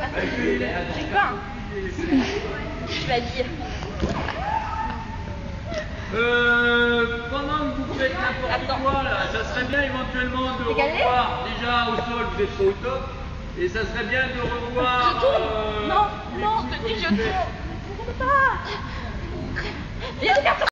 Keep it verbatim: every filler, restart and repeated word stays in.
J'ai pas. Je vais dire. Euh, pendant que vous faites n'importe quoi, là, ça serait bien éventuellement de revoir, déjà au sol vous êtes pas au top, et ça serait bien de revoir... Je tourne. Euh, Non, non, je te dis je tourne. Je ne tourne pas.